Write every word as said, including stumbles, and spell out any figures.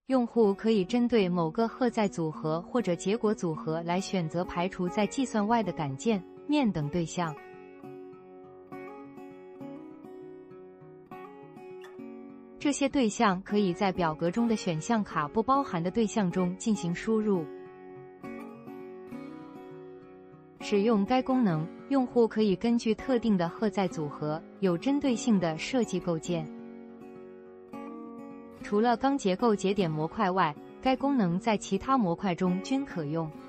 用户可以针对某个荷载组合或者结果组合来选择排除在计算外的杆件、面等对象。这些对象可以在表格中的选项卡不包含的对象中进行输入。使用该功能，用户可以根据特定的荷载组合，有针对性的设计构件。除了钢结构节点模块外，该功能在其他模块中均可用。